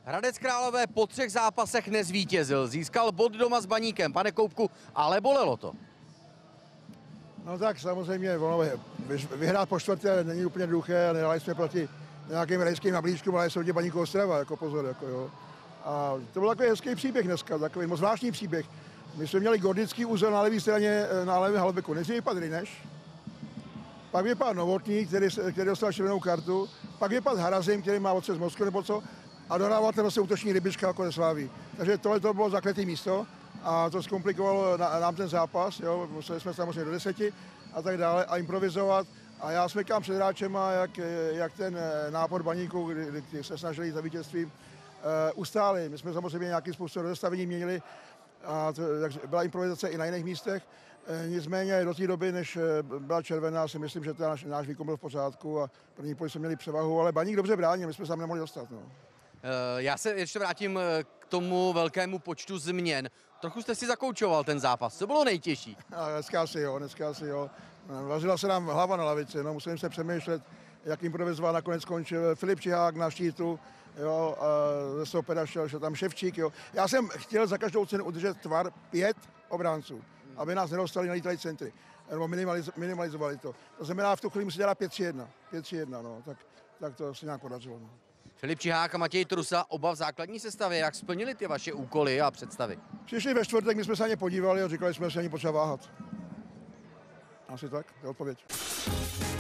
Hradec Králové po 3 zápasech nezvítězil. Získal bod doma s Baníkem. Pane Koubku, ale bolelo to. No tak samozřejmě, vyhrát po čtvrté není úplně jednoduché a nedali jsme proti nějakým rejským nablížkům, ale jsou Baníku Ostrava, jako pozor. Jako jo. A to byl takový hezký příběh dneska, takový moc zvláštní příběh. My jsme měli gordický úzel na levé straně, na levém halbeku. Nejdřív vypadl Ryneš, pak vypadl Novotný, který dostal červenou kartu, pak vypadl Harazim, který má otřes mozku nebo co, a dodával ten útoční Rybička jako ze Sláví. Takže tohle to bylo zakletý místo a to zkomplikovalo nám ten zápas, jo. Museli jsme samozřejmě do 10 a tak dále a improvizovat. A já smykám před hráčema, jak ten nápor Baníku, kdy se snažili za vítězství, ustáli. My jsme samozřejmě nějakým způsobem rozestavení měnili, a takže byla improvizace i na jiných místech. Nicméně do té doby, než byla červená, si myslím, že náš výkon byl v pořádku a první poli jsme měli převahu, ale Baník dobře bránil, my jsme se tam nemohli dostat. No. Já se ještě vrátím k tomu velkému počtu změn. Trochu jste si zakoučoval ten zápas. Co bylo nejtěžší? Dneska asi jo. Vařila se nám hlava na lavici, no, musím se přemýšlet, jak improvizovat. Nakonec skončil Filip Čihák na štítu, jo, a ze stopera šel tam Ševčík. Jo. Já jsem chtěl za každou cenu udržet tvar 5 obránců, aby nás nedostali na lítají centry, nebo minimalizovali to. To znamená, v tu chvíli musí dělat 5-3-1, no, tak to se nějak podařilo. No. Filip Čihák a Matěj Trusa, oba v základní sestavě. Jak splnili ty vaše úkoly a představy? Přišli ve čtvrtek, my jsme se na ně podívali a říkali jsme, že ani potřeba váhat. Asi tak, je odpověď.